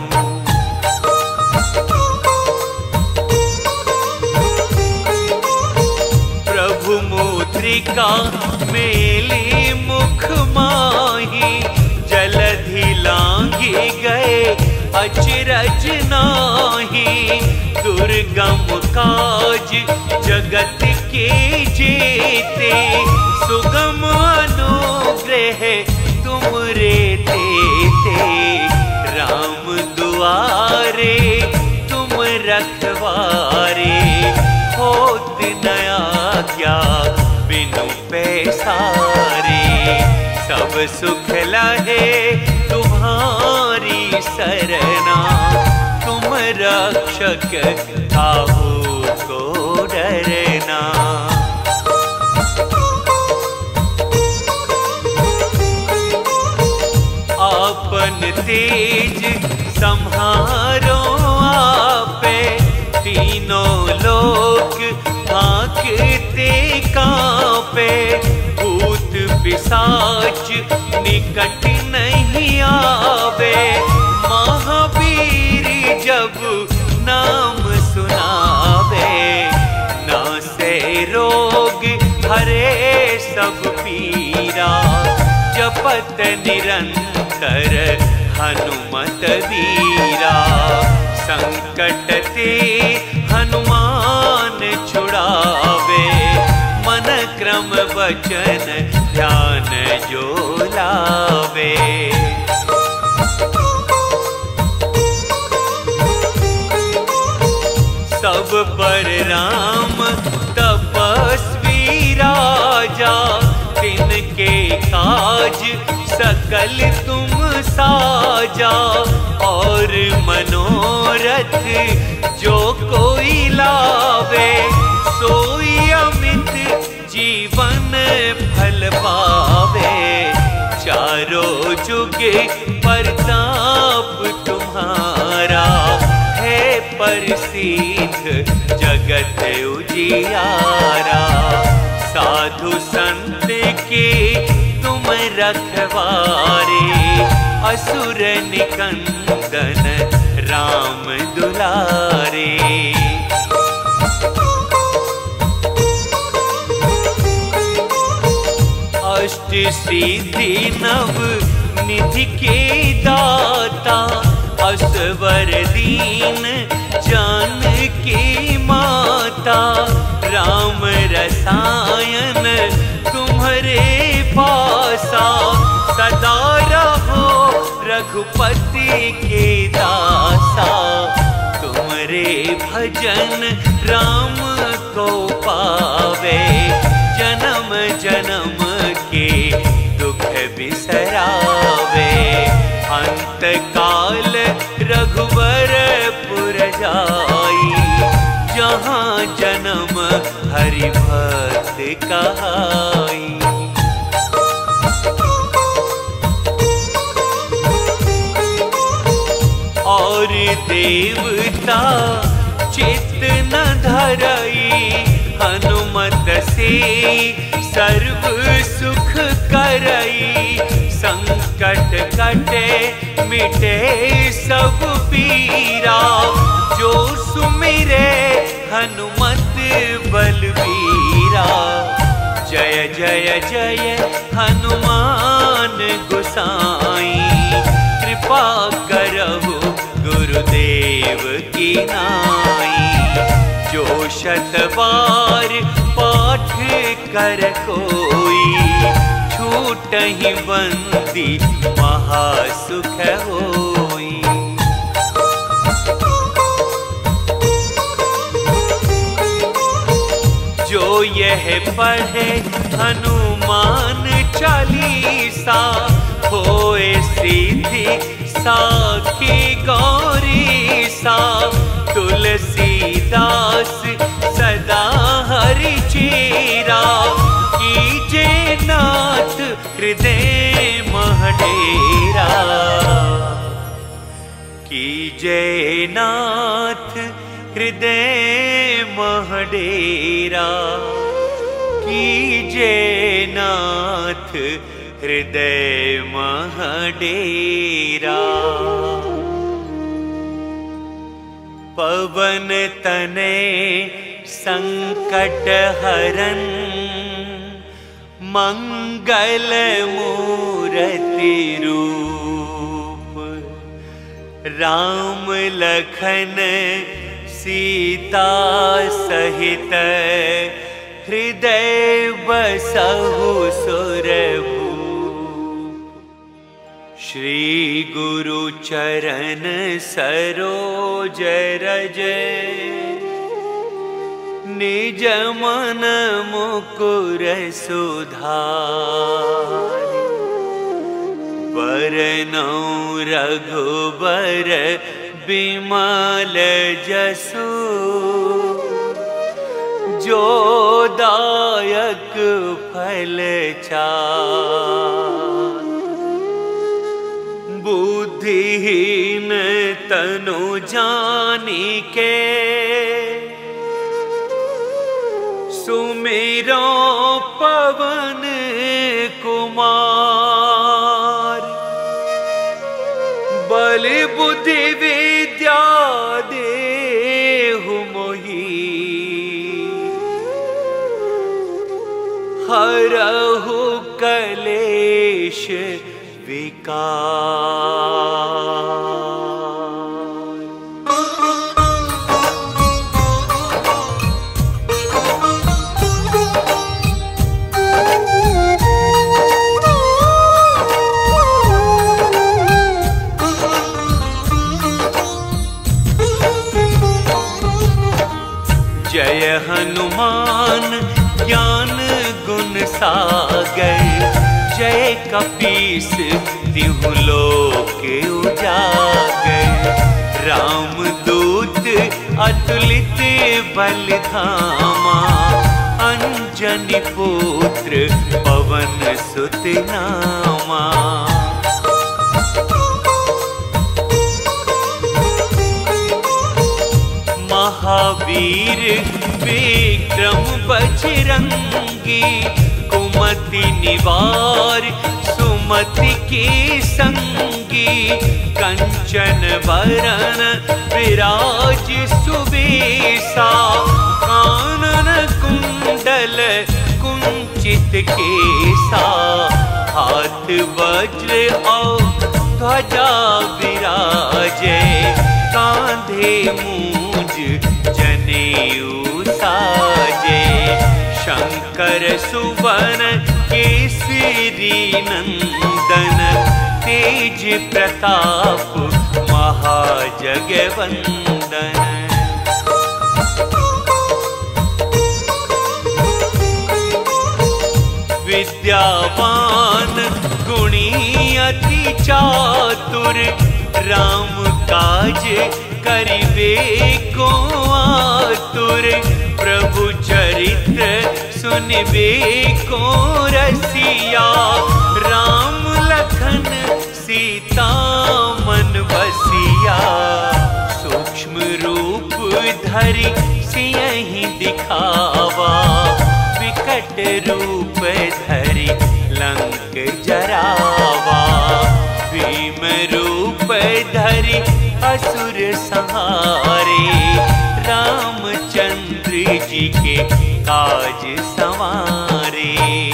प्रभु मुद्रिका मेली मुख माही, जलधि लांघि गए अचरज नाही। दुर्गम काज जगत के जेते, सुगम अनुग्रह तुमरे तेते। राम दुआरे तुम रखवारे, होत न आज्ञा बिनु पैसारे। सब सुख लहे तुम्हारी सरना, तुम रक्षक काहू को डरना। आपन तेज सम्हारो आपे, तीनों लोक भांकते कांपे। भूत पिशाच निकट नहीं आवे, महावीर जब नाम सुनावे। नासे रोग हरे सब पीरा, जपत निरंतर हनुमत वीरा। संकट ते हनुमान छुड़ावे, मन क्रम वचन ध्यान जो लावे। सब पर राम तपस्वी राजा, तिनके काज सकल तुम साजा। और मनोरथ जो कोई लावे, सोई अमित के प्रताप तुम्हारा है प्रसिद्ध जगत उजियारा। साधु संत के तुम रखवारे असुर निकंदन राम दुलारे। अष्ट सिद्धि नव निधि के दाता असवर दीन जानकी माता। राम रसायन तुम्हारे पासा सदा रहो रघुपति के दासा। तुम्हारे भजन राम को पावे जन्म जन्म के दुख बिसरावे। अंत काल रघुवर पुर जाई जहाँ जन्म हरि भक्त कहाई। और देवता चित्त न धरई हनुमत से सर्व सुख करई। संकट कटे मिटे सब पीरा जो सुमिरे हनुमत बलबीरा। जय जय जय हनुमान गोसाई कृपा करहु गुरुदेव की नाई। जो शत बार पाठ कर कोई छूटहि बंदी महासुख होई। जो यह पढ़े हनुमान चालीसा होए सिद्धि साखी गौरी सा। तुलसीदास सदा हरि चेरा कीजे नाथ हृदय महडेरा। कीजे नाथ हृदय महडेरा। कीजे नाथ हृदय महडेरा। पवन तने संकट हरन मंगल मूर्ति रूप। राम लखन सीता सहित हृदय बसहु सुरभूप। श्री गुरु चरण सरोज रज निज मन मुकुर सुधारि। बरनौ रघुबर बिमल जसु जो दायक फल चारि। बुद्धिहीन तनु जानिके सुमिरो पवन कुमार। बल बुद्धि विद्या देहु मोहि हरहु कलेश विकार। जय हनुमान ज्ञान गुण सागर। जय कपीस तिहु लोक उजागर। राम दूत अतुलित बल धामा। अंजनी पुत्र पवन सुत नामा। महावीर विक्रम बजरंगी, कुमति निवार सुमति के संगी, कंचन वरन विराज सुबेसा, कानन कुंडल कुंचित केसा, हाथ वज्र और ध्वजा विराजे, कांधे मूंज जनेऊ साजे, शंकर सुवन केसरी नंदन, तेज प्रताप महाजगवंदन। विद्यावान गुणी अति चातुर, राम काज करिबे को आतुर, प्रभु चरित्र सुनिबे को रसिया, राम लखन सीता मन बसिया, सूक्ष्म रूप धरि सियहि दिखावा, विकट रूप धरि लंक जरावा, भीम रूप धरि असुर संहारे, रामचंद्र जी के काज संवारे।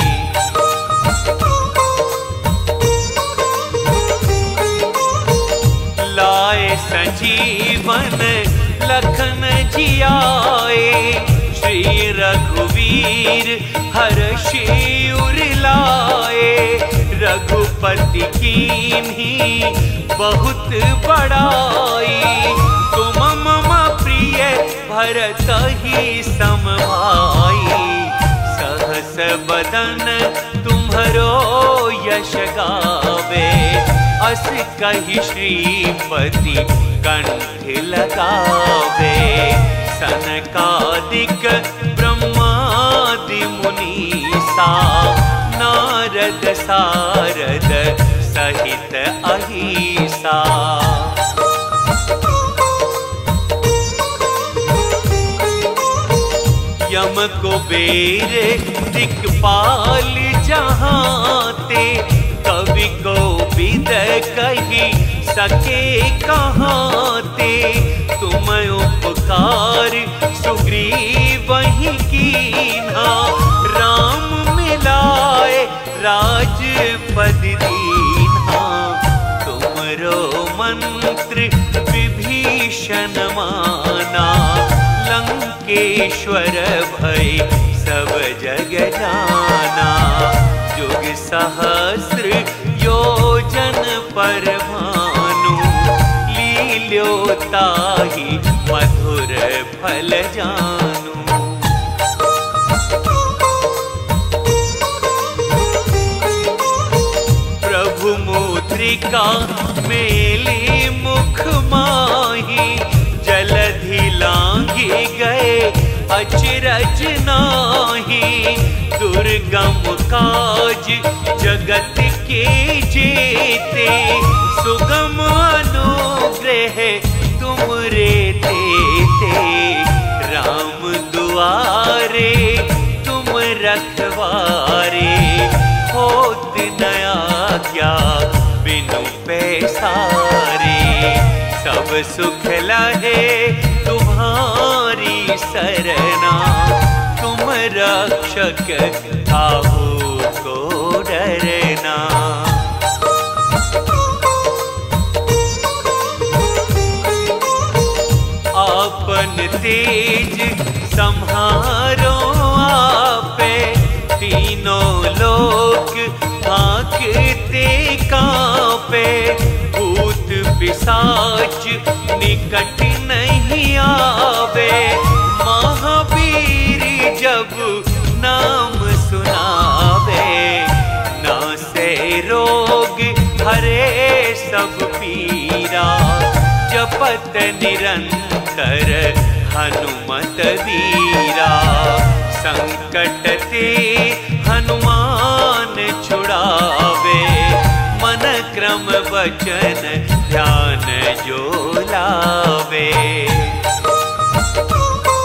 लाए संजीवन लखन जियाए, श्री रघुवीर हर्षि उर लाए, रघुपति कीन्ही बहुत बड़ाई, तुम मम प्रिय भरत ही सम भाई, सहस बदन तुम्हरो यश गावे, अस कहि श्रीपति कंठ लगावे, सनकादिक ब्रह्मादि मुनीसा, नारद सारद सहित अहिसा। यम कुबेर दिक्पाल जहांते, कवि कोविद कही सके कहांते, तुम उपकार सुग्रीवहि कीन्हा, राम मिलाए राजपद दीन्हा, तुमरो मंत्र विभीषण माना, लंकेश्वर भय सब जग जाना, जुग सहस्र योजन पर भानु, लील्यो ताहि मधुर फल जानू। प्रभु मुद्रिका मेली मुख माही, जलधि लांघी गए अचरज नाही, दुर्गम काज जगत के जेते, सुगम अनुग्रह तुमरे तेते, राम दुआरे तुम रखवारे, होत न आज्ञा बिनु पैसारे, सब सुख लहे तुम्हारी सरना, तुम रक्षक काहू को डरना। आपन तेज सम्हारो आपे, तीनों लोक भांकते कांपे, भूत पिशाच निकट नहीं आवे, महावीर जब नाम सुनावे, नासे रोग हरे सब पीरा, जपत निरंतर हनुमत वीरा, संकट ते हनुमान छुड़ावे, मन क्रम वचन ध्यान जो लावे।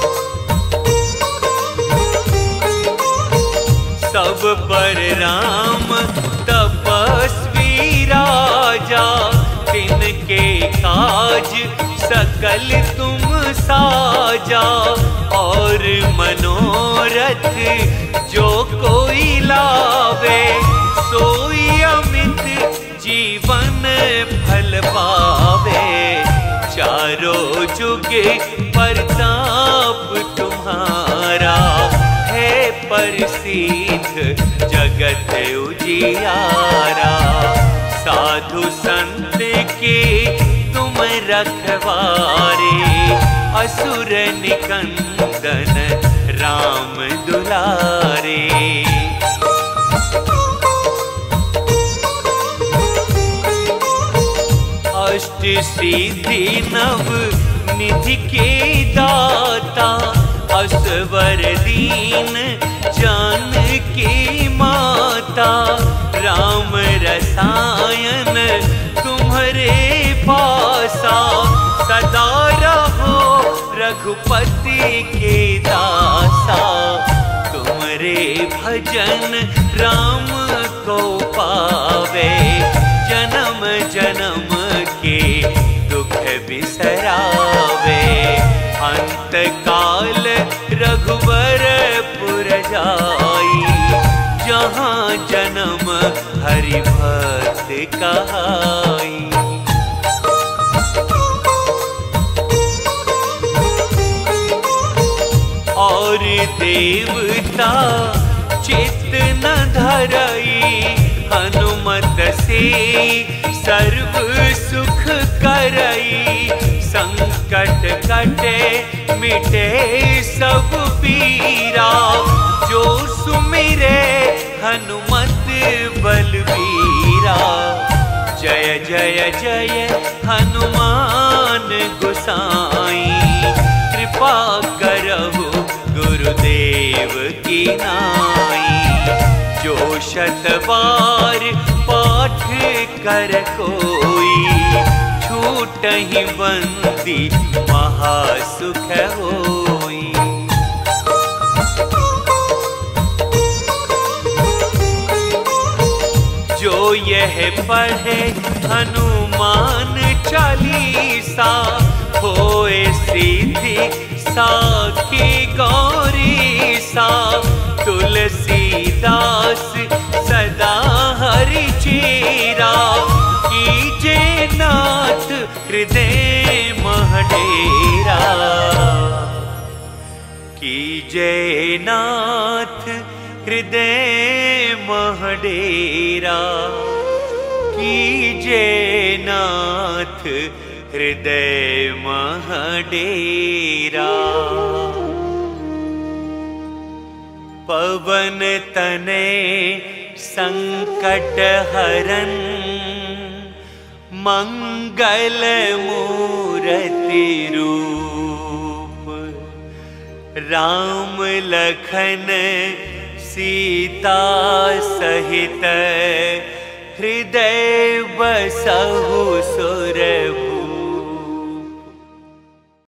सकल तुम साजा और मनोरथ जो कोई लावे, सोई अमित जीवन फल पावे। चारों जुग प्रताप तुम्हारा है प्रसिद्ध जगत उजियारा। साधु संत के तुम रखवारे, असुर निकंदन राम दुलारे। अष्ट सिद्धि नव निधि के दाता, असवर दीन जानकी माता। राम रसायन तुम्हारे पासा, सदा रहो रघुपति के दासा। तुम्हारे भजन राम को पावे, जन्म जन्म के दुख बिसरावे। अंत काल रघुवर पुर जाई, जहाँ जन्म हरि भक्त कहाई। और देवता चित्त न धरई, हनुमत से सर्व सुख करई। संकट कटे मिटे सब पीरा, जो सुमिरे हनुमत बलबीरा। जय जय जय हनुमान गोसाई, कृपा करहु गुरुदेव की नाई। जो शत बार पाठ कर कोई, छूटहि बंदी महासुख होई। जो यह पढ़े हनुमान चालीसा, होए सिद्धि साखी गौरी सा। तुलसीदास सदा हरि चेरा, कीजे नाथ हृदय मह डेरा। कीजे नाथ हृदय मह डेरा, कीजे नाथ हृदय मह डेरा। पवन तने संकट हरन, मंगल मूरति रूप। राम लखन सीता सहित, हृदय बसहु सुरभूप।